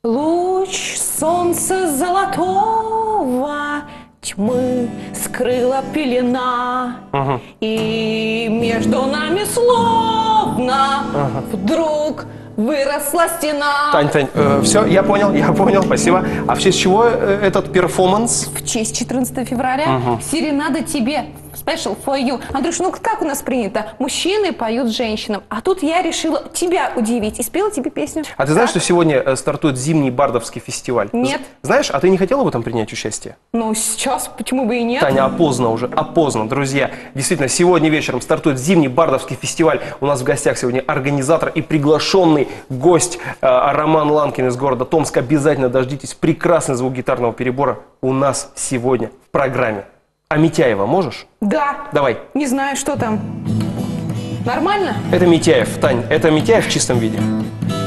Луч солнца золотого тьмы скрыла пелена, и между нами словно вдруг выросла стена. Тань, все, я понял, спасибо. А в честь чего этот перформанс? В честь 14 февраля серенада тебе. Special for you. Андрюш, ну как у нас принято? Мужчины поют женщинам. А тут я решила тебя удивить и спела тебе песню. А ты знаешь, что сегодня стартует зимний бардовский фестиваль? Нет. Знаешь, а ты не хотела бы там принять участие? Ну, сейчас, почему бы и нет? Таня, поздно уже, поздно, друзья. Действительно, сегодня вечером стартует зимний бардовский фестиваль. У нас в гостях сегодня организатор и приглашенный гость Роман Ланкин из города Томск. Обязательно дождитесь. Прекрасный звук гитарного перебора у нас сегодня в программе. А Митяева можешь? Да. Давай. Не знаю, что там. Нормально? Это Митяев, Тань, это Митяев в чистом виде.